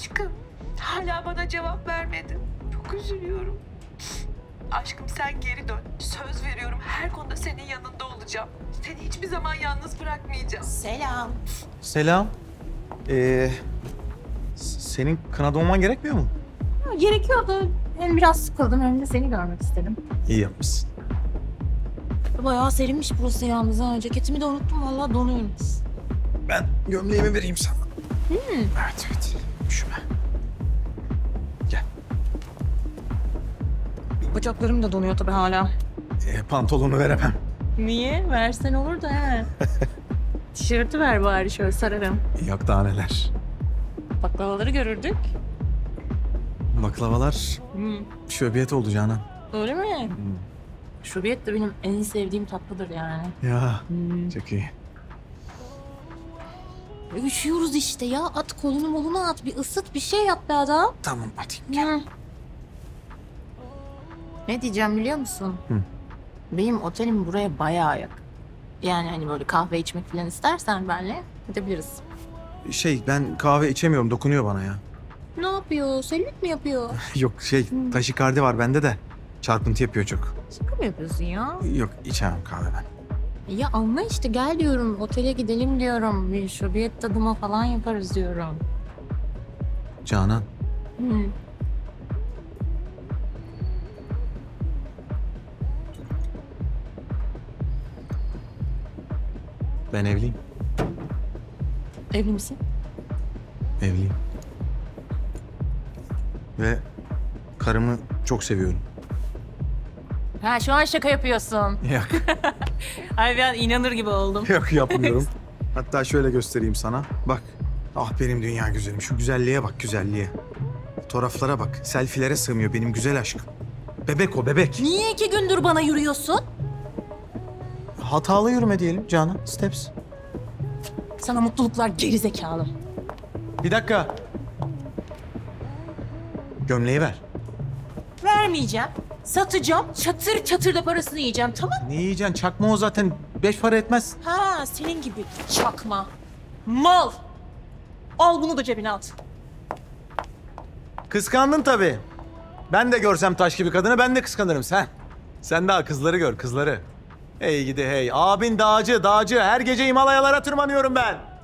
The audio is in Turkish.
Aşkım, hala bana cevap vermedin. Çok üzülüyorum. Aşkım sen geri dön. Söz veriyorum her konuda senin yanında olacağım. Seni hiçbir zaman yalnız bırakmayacağım. Selam. Selam. Senin kınada olman gerekmiyor mu? Gerekiyordu. Hem biraz sıkıldım hem de seni görmek istedim. İyi yapmışsın. Bayağı serinmiş burası yalnız ha. Ceketimi de unuttum vallahi donuyorum. Ben gömleğimi vereyim sana. Evet evet. Üşüme. Gel. Bacaklarım da donuyor tabii hala. Pantolonu veremem. Niye? Versen olur da he. Tişörtü ver bari şöyle sararım. Yok daha neler. Baklavaları görürdük. Baklavalar şöbiyet oldu Canan. Öyle mi? Şöbiyet de benim en sevdiğim tatlıdır yani. Ya çok iyi. Üşüyoruz işte ya. At kolunu molunu at. Bir ısıt bir şey yap be adam. Tamam hadi. Ne diyeceğim biliyor musun? Hı. Benim otelim buraya bayağı yakın. Yani hani böyle kahve içmek falan istersen benle gidebiliriz. Ben kahve içemiyorum, dokunuyor bana ya. Ne yapıyor? Selülit mi yapıyor? Yok taşikardi var bende de. Çarpıntı yapıyor çok. Şaka mı yapıyorsun ya? Yok içemem kahve ben. Ya anla işte gel diyorum. Otele gidelim diyorum. Bir şöbiyet tadıma falan yaparız diyorum. Canan. Hı. Ben evliyim. Evli misin? Evliyim. Ve karımı çok seviyorum. Ha şu an şaka yapıyorsun. Yok. Ay ben inanır gibi oldum. Yok yapmıyorum. Hatta şöyle göstereyim sana. Bak. Ah benim dünya güzelim. Şu güzelliğe bak güzelliğe. Fotoğraflara bak. Selfilere sığmıyor benim güzel aşkım. Bebek o bebek. Niye 2 gündür bana yürüyorsun? Hatalı yürüme diyelim Canan. Steps. Sana mutluluklar gerizekalı. Bir dakika. Gömleği ver. Vermeyeceğim. Satacağım. Çatır çatır da parasını yiyeceğim tamam? Ne yiyeceksin? Çakma o zaten 5 para etmez. Ha senin gibi çakma. Mal. Al bunu da cebine at. Kıskandın tabii. Ben de görsem taş gibi kadını ben de kıskanırım sen. Sen daha kızları gör kızları. Hey gidi hey. Abin dağcı. Her gece Himalayalara tırmanıyorum ben.